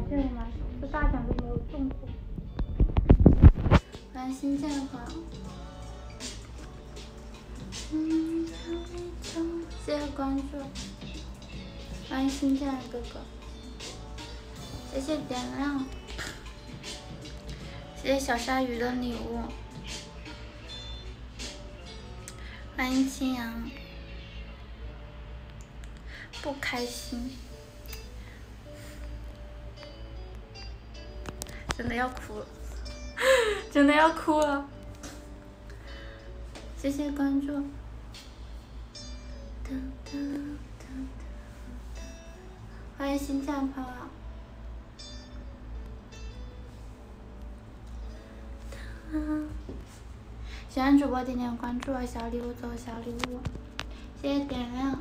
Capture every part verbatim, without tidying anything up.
羡慕吗？首次大奖都没有中过。欢迎新进的朋友，嗯，谢谢关注，欢迎新进的哥哥，谢谢点亮，谢谢小鲨鱼的礼物，欢迎青阳，不开心。真的要哭了，真的要哭了！谢谢关注。欢迎新进的朋友。喜欢主播点点关注，小礼物走小礼物，谢谢点亮。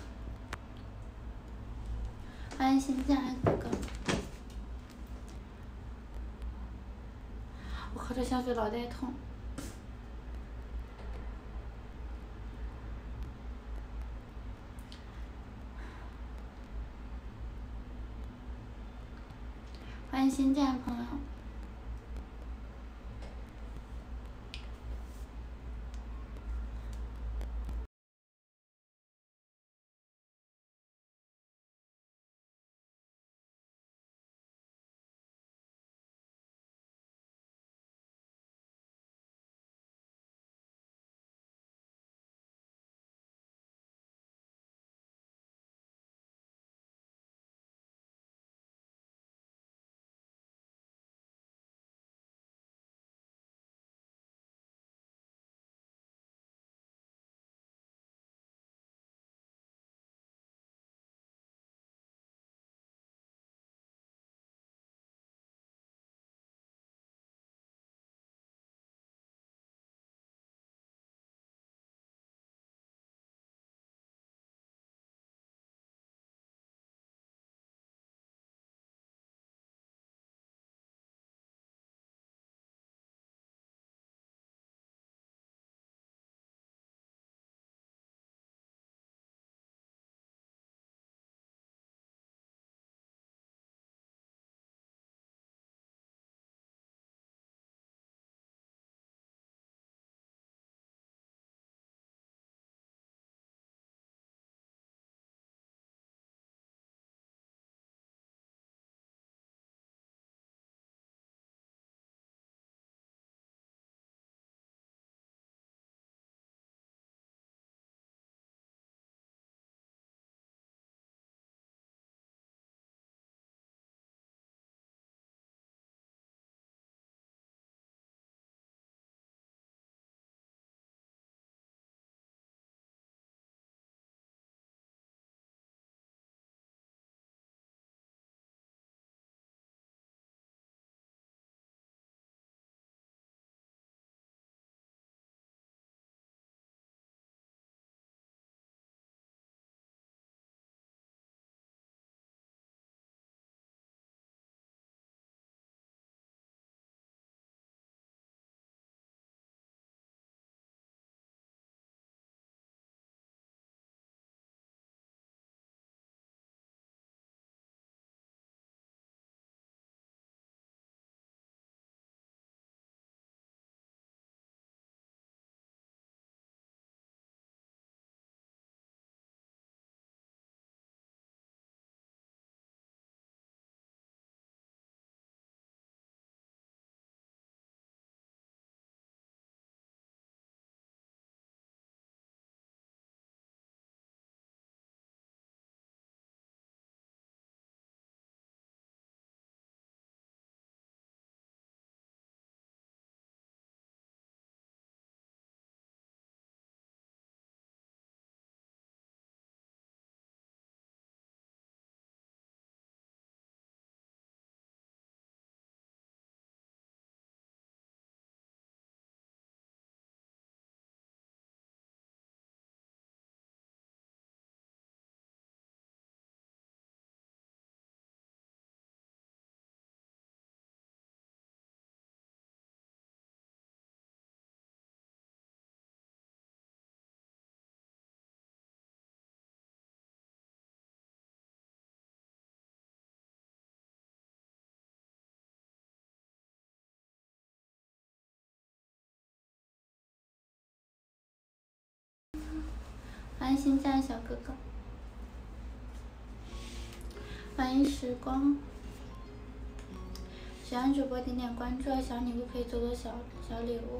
欢迎新进来的哥哥。我喝着香水脑袋痛。欢迎新进来的朋友。 欢迎新进来小哥哥，欢迎时光。喜欢主播点点关注，小礼物可以做做小小礼物。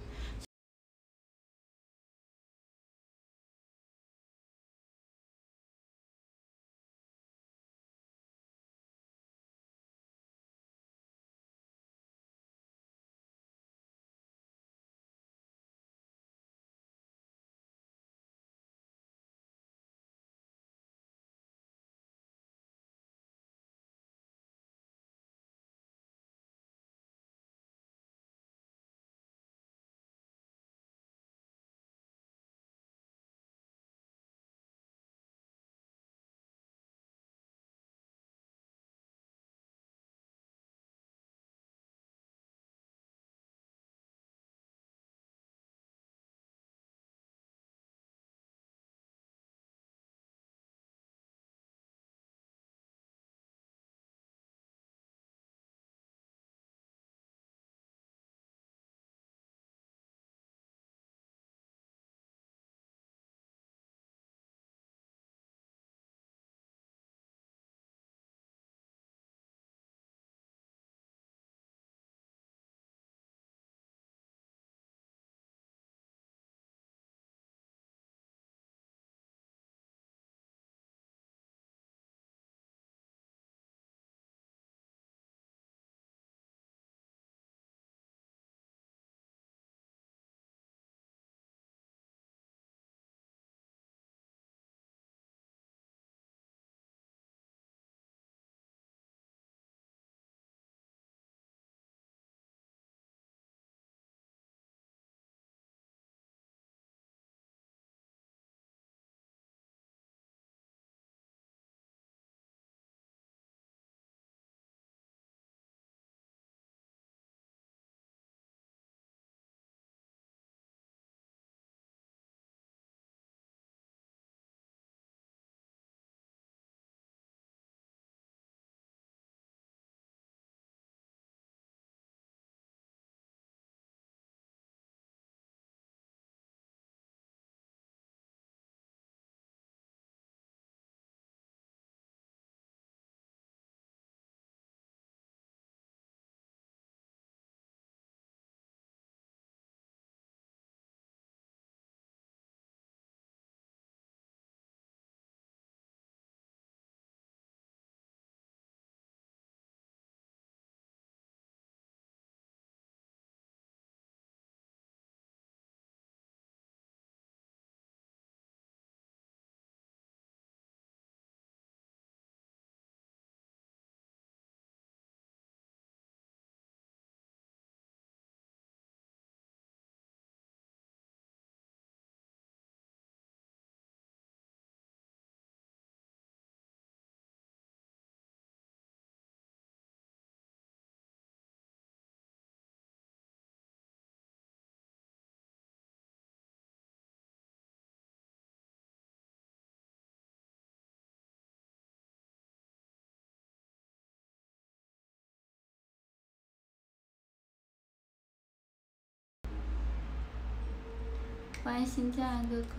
欢迎新进来哥哥，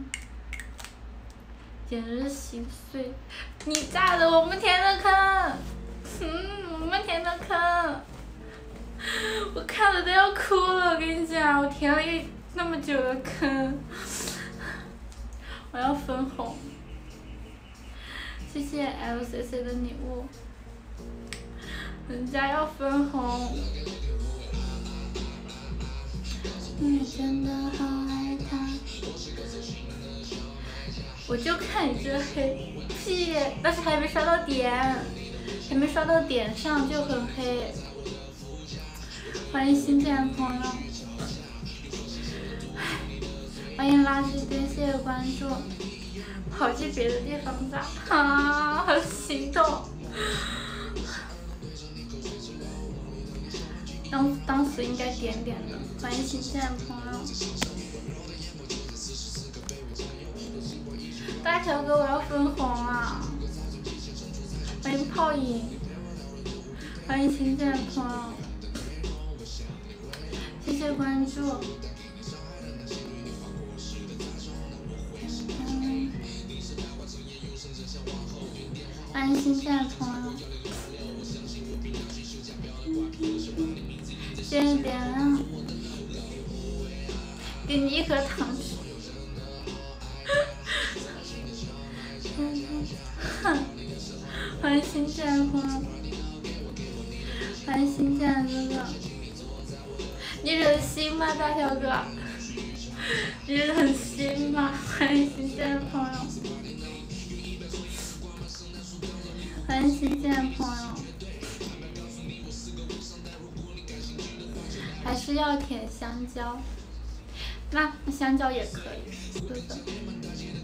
简直是心碎！你炸的我们填的坑，嗯，我们填的坑，我看了都要哭了。我跟你讲，我填了一那么久的坑，我要分红。谢谢 L C C 的礼物，人家要分红。你真的好爱他，我就看你这黑屁，但是还没刷到点，还没刷到点上就很黑。欢迎新进来的朋友，欢迎垃圾堆，谢谢关注。跑去别的地方炸，啊，好心痛。当当时应该点点的，欢迎新进来的朋友。大条哥，我要分红啊！欢迎泡影，欢迎新进来的朋友，谢谢关注。 欢迎新进来的朋友，谢谢点亮，给你一盒糖吃。欢迎新进来的朋友，欢迎新进来的哥哥，你忍心吗，大条哥？你忍心吗？欢迎新进来的朋友，欢迎新进来的朋友，还是要舔香蕉？那那香蕉也可以，对的。